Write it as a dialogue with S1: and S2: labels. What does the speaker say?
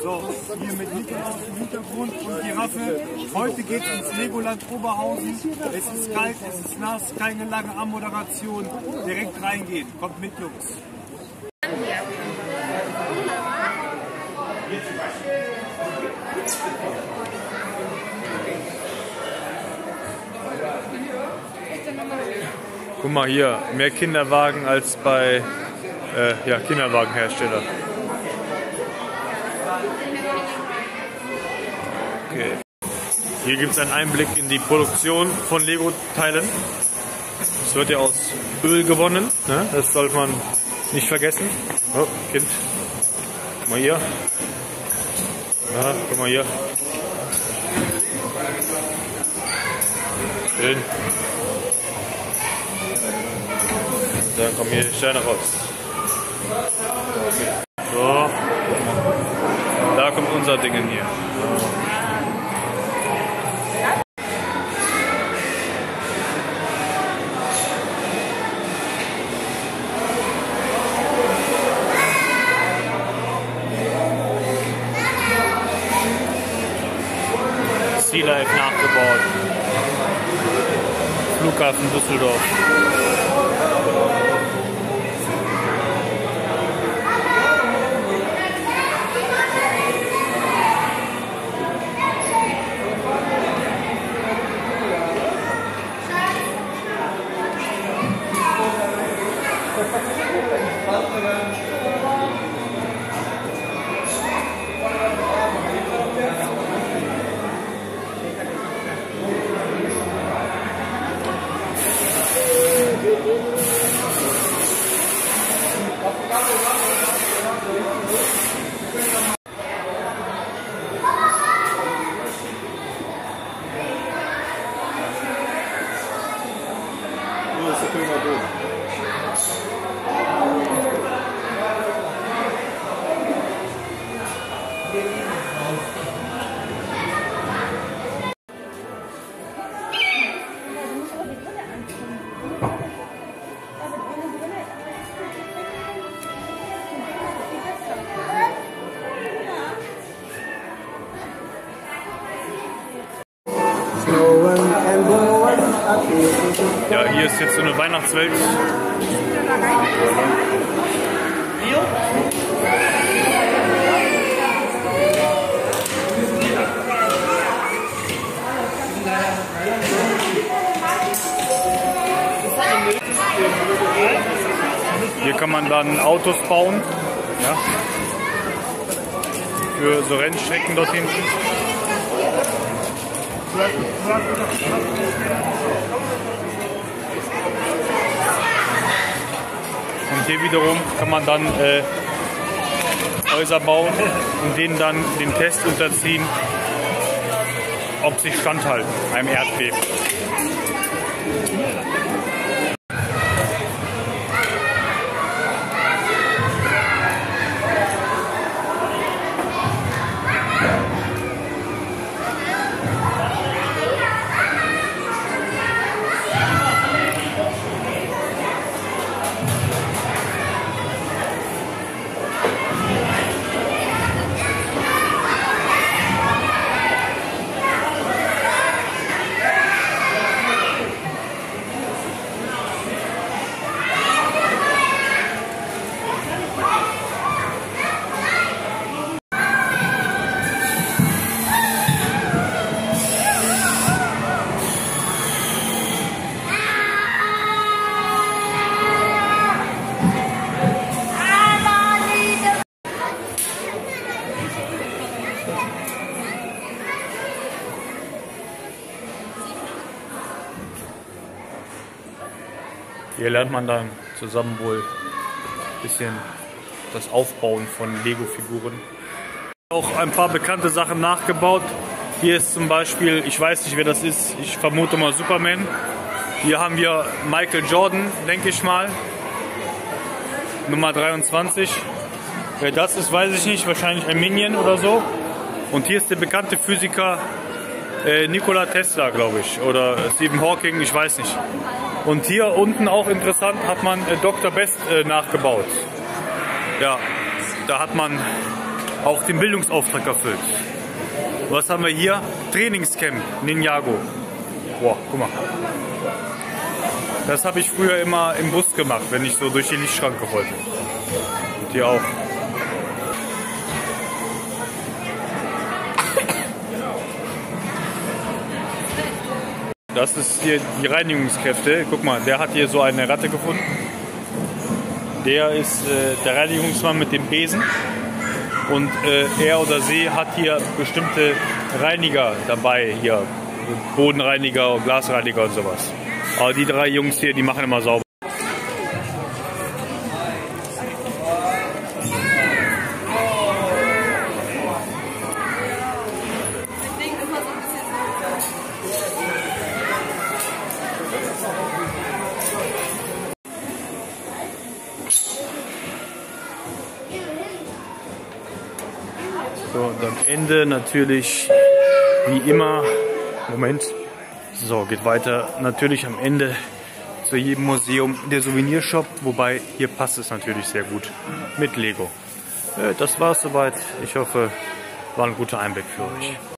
S1: So, hier mit Nikolaus im Hintergrund und Giraffe. Heute geht es ins Legoland Oberhausen. Es ist kalt, es ist nass, keine lange Anmoderation. Direkt reingehen. Kommt mit, Jungs.
S2: Guck mal hier, mehr Kinderwagen als bei Kinderwagenhersteller. Okay. Hier gibt es einen Einblick in die Produktion von Lego-Teilen. Es wird ja aus Öl gewonnen, ne? Das sollte man nicht vergessen. Oh, Kind. Guck mal hier. Ja, guck mal hier. Schön. Dann kommen hier die Steine raus. Okay. So. Da kommt unser Ding in hier. Sea Life nachgebaut. Flughafen Düsseldorf. Ja, hier ist jetzt so eine Weihnachtswelt. Hier kann man dann Autos bauen, ja, für so Rennstrecken dort hinten. Und hier wiederum kann man dann Häuser bauen und denen dann den Test unterziehen, ob sie standhalten einem Erdbeben. Hier lernt man dann zusammen wohl ein bisschen das Aufbauen von Lego-Figuren. Auch ein paar bekannte Sachen nachgebaut. Hier ist zum Beispiel, ich weiß nicht wer das ist, ich vermute mal Superman. Hier haben wir Michael Jordan, denke ich mal. Nummer 23. Wer das ist, weiß ich nicht, wahrscheinlich ein Minion oder so. Und hier ist der bekannte Physiker Nikola Tesla, glaube ich, oder Stephen Hawking, ich weiß nicht. Und hier unten auch interessant, hat man Dr. Best nachgebaut. Ja, da hat man auch den Bildungsauftrag erfüllt. Was haben wir hier? Trainingscamp Ninjago. Boah, guck mal. Das habe ich früher immer im Bus gemacht, wenn ich so durch die Lichtschranke wollte. Und hier auch. Das ist hier die Reinigungskräfte. Guck mal, der hat hier so eine Ratte gefunden. Der ist der Reinigungsmann mit dem Besen. Und er oder sie hat hier bestimmte Reiniger dabei. Hier Bodenreiniger, Glasreiniger und sowas. Aber die drei Jungs hier, die machen immer sauber. So, und am Ende natürlich, wie immer, Moment, so, geht weiter, natürlich am Ende zu jedem Museum der Souvenirshop, wobei hier passt es natürlich sehr gut mit Lego. Das war's soweit, ich hoffe, war ein guter Einblick für euch.